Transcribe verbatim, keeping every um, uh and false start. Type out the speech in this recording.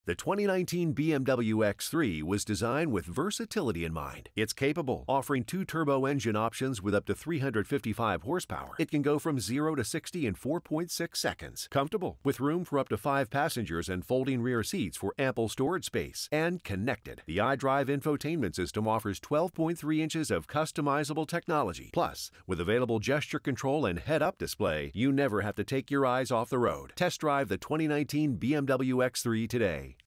The twenty nineteen B M W X three was designed with versatility in mind. It's capable, offering two turbo engine options with up to three hundred fifty-five horsepower. It can go from zero to sixty in four point six seconds. Comfortable, with room for up to five passengers and folding rear seats for ample storage space. And connected. The iDrive infotainment system offers twelve point three inches of customizable technology. Plus, with available gesture control and head-up display, you never have to take your eyes off the road. Test drive the twenty nineteen B M W X three today.